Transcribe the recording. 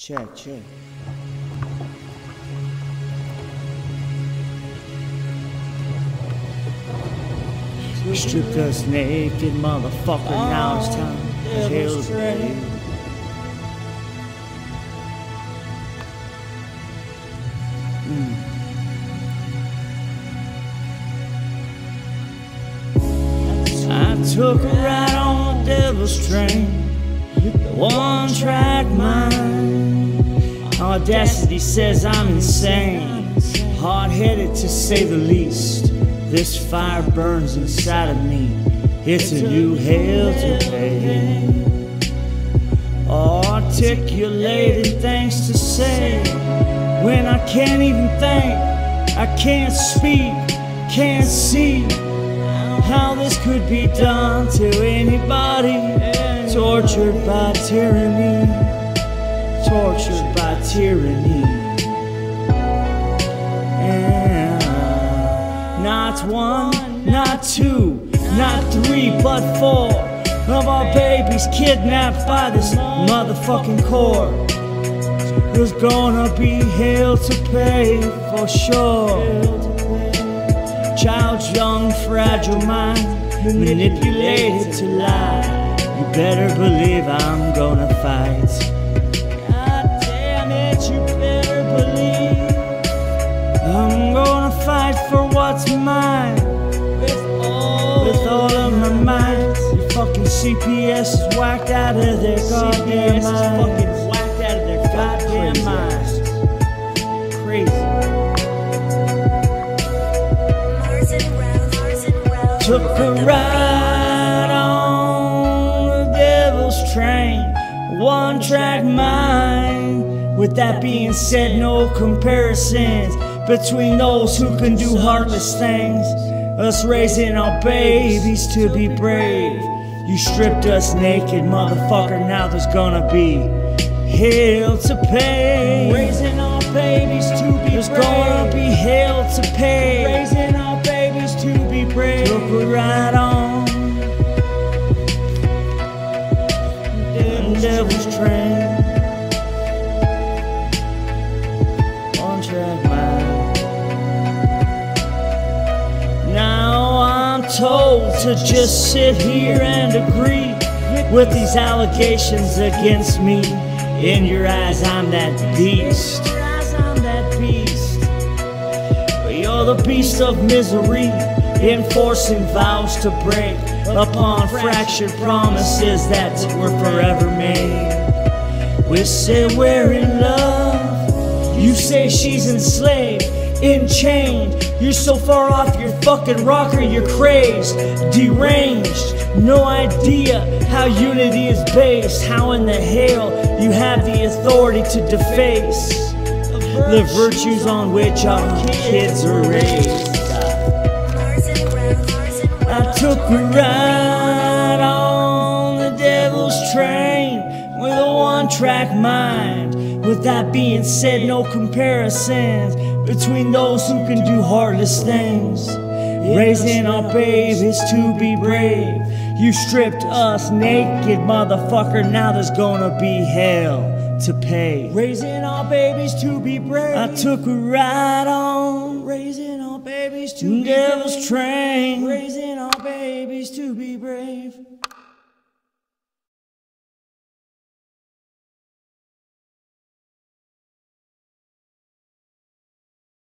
Check, check. You stripped us naked, motherfucker, now it's time to kill the day. I took a ride on the devil's train, the one-track mind. Audacity says I'm insane, hard-headed to say the least. This fire burns inside of me, it's a new hell to pay. Articulated things to say, when I can't even think, I can't speak, can't see how this could be done to anybody. Tortured by tyranny, tortured by tyranny. And not one, not two, not three, but four of our babies kidnapped by this motherfucking court. There's gonna be hell to pay for sure. Child's young, fragile mind, manipulated to lie. You better believe I'm gonna fight. God damn it, you better believe I'm gonna fight for what's mine with all of my might. Your fucking CPS is whacked out of their goddamn minds. Whacked out of their goddamn minds. Crazy. Took a ride on the devil's train, one-track mind. With that being said, no comparisons between those who can do heartless things. Us raising our babies to be brave. You stripped us naked, motherfucker, now there's gonna be hell to pay. Raising our babies to be brave. There's gonna be hell to pay. Raising our babies to be brave. Took a ride on the devil's train, one-track mind. Now I'm told to just sit here and agree with these allegations against me. In your eyes I'm that beast. But you're the beast of misery, enforcing vows to break upon fractured promises that were forever made. We say we're in love, you say she's enslaved, enchained. You're so far off your fucking rocker, you're crazed, deranged. No idea how unity is based. How in the hell you have the authority to deface the virtues on which our kids are raised? I took a ride on the devil's train with a one-track mind. With that being said, no comparisons between those who can do heartless things. Raising our babies to be brave. You stripped us naked, motherfucker, now there's gonna be hell to pay. Raising our babies to be brave. I took a ride on raising our babies to be brave. Devil's train. Raising our babies to be brave.